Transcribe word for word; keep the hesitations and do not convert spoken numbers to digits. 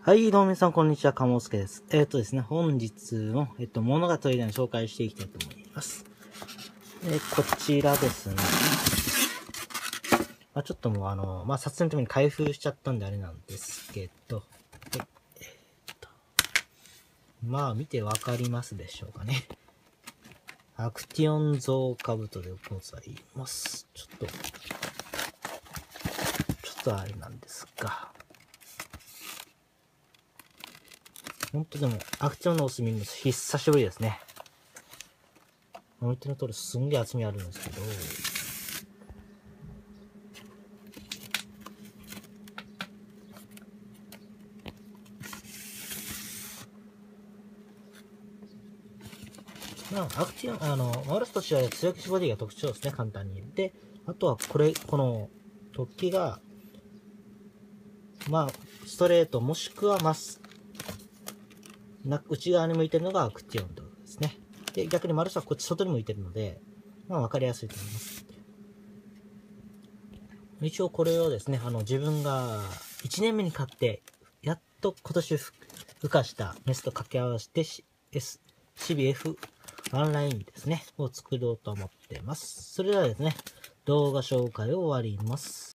はい、どうも皆さん、こんにちは、かもすけです。えっ、ー、とですね、本日の、えっ、と、物語で紹介していきたいと思います。えー、こちらですね。まあ、ちょっともう、あの、まあ、撮影のために開封しちゃったんであれなんですけど、えっと、まあ、見てわかりますでしょうかね。アクティオンゾウカブトでございます。ちょっと、ちょっとあれなんですが、ほんとでも、アクティオンのオス見るの久しぶりですね。見ての通りすんげえ厚みあるんですけど、まあ、アクティオン、あの、マルスとしては強気ボディが特徴ですね、簡単に言って。あとは、これ、この、突起が、まあ、ストレート、もしくはマス、な内側に向いてるのがアクティオンということですね。で、逆にマルスはこっち外に向いてるので、まあ、わかりやすいと思います。一応これをですね、あの、自分がいちねんめに買って、やっと今年孵化したメスと掛け合わせて S、シービーエフ ワンラインですね、を作ろうと思ってます。それではですね、動画紹介を終わります。